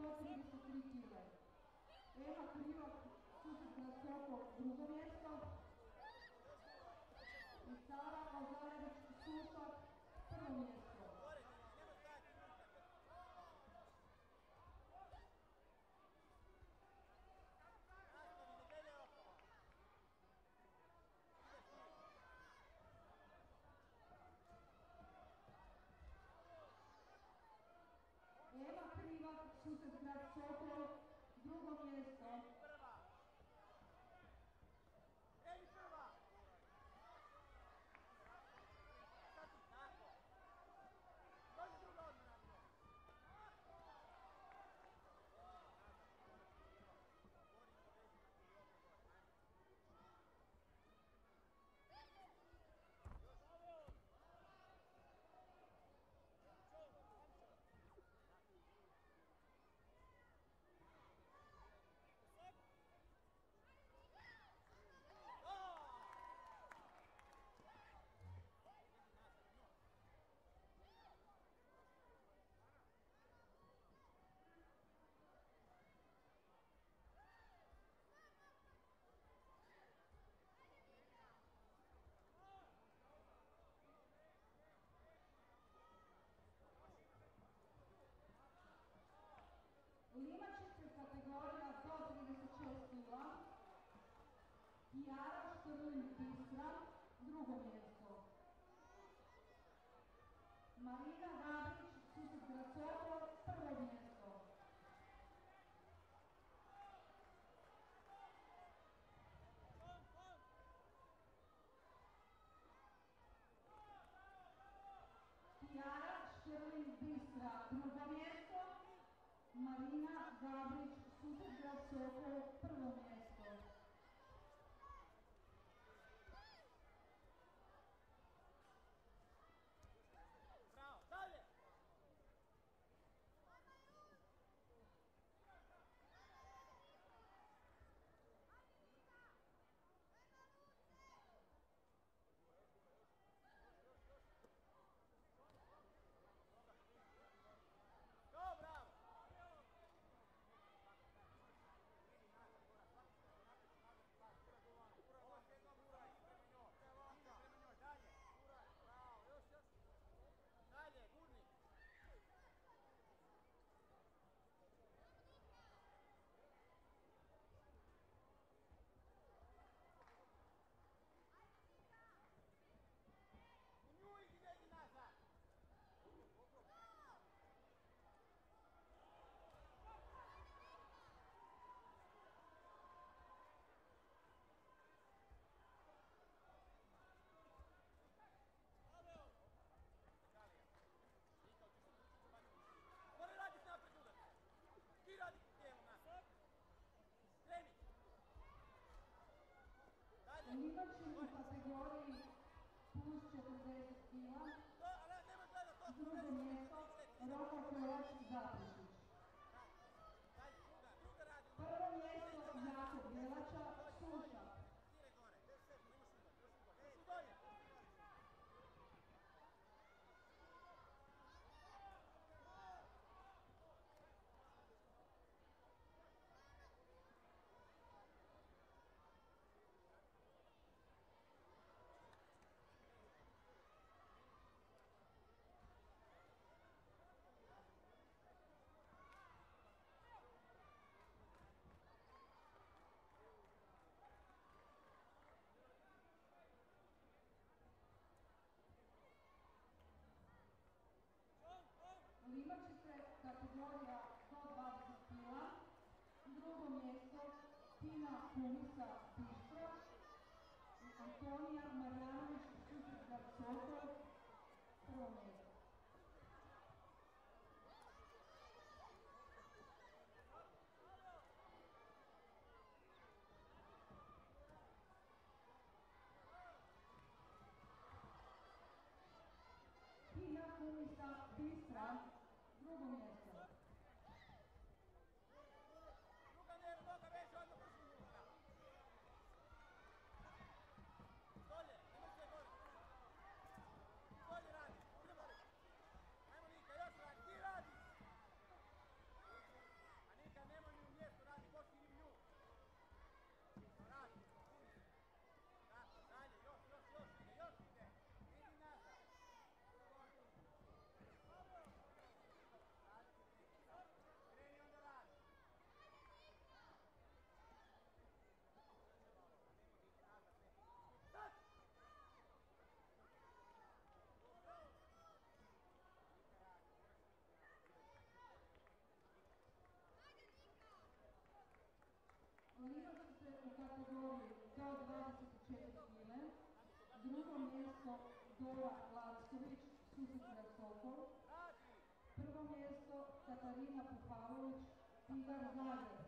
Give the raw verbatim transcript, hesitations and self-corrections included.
sto trideset tri kile. Eva Krivak, Susret Grad Sokol, drugo mjesto. I Sara Ozarević Sušak, prvo mjesto. Eva Krivak, Susret Grad Sokol, drugo mjesto. Limačice kategorija do trideset šest kila. Kijara Štrlin-Bistra, drugo mjesto. Marina Gabrić, Susret Grad Sokol, prvo mjesto. Kijara Štrlin-Bistra, drugo mjesto. Marina Gabrić, Susret Grad Sokol, prvo mjesto. Bravo, dalje! Limačin u kategoriji plus četrdeset kila, drugo mjesto Roko Kovač-Zaprešić. Prvo mjesto Jako Bjelača, Sušak. Limačice kategorija do dvadeset kila, drugo mjesto Tina Kumisa Bištra i Antonija Marjanović, Susret Grad Sokol, prvo mjesto. Tina Kumisa Bistra, drugo mjesto. kategoriji do dvadeset četiri kile, drugo mjesto Dora Lacković, Sused Sokol, prvo mjesto Katarina Pupavović, Tigar Zagreb.